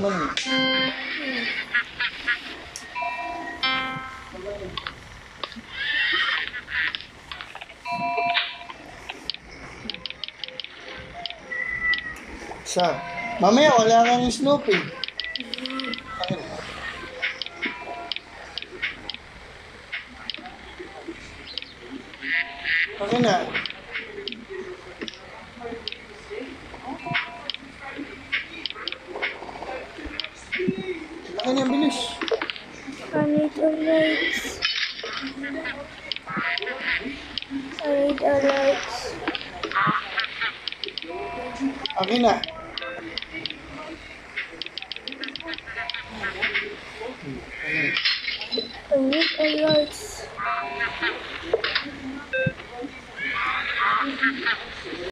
naman eh. Isa. Mamaya wala kang Snoopy. Okay na. Okay na, bilis. I need a light. I need a light. Okay na. I need a light.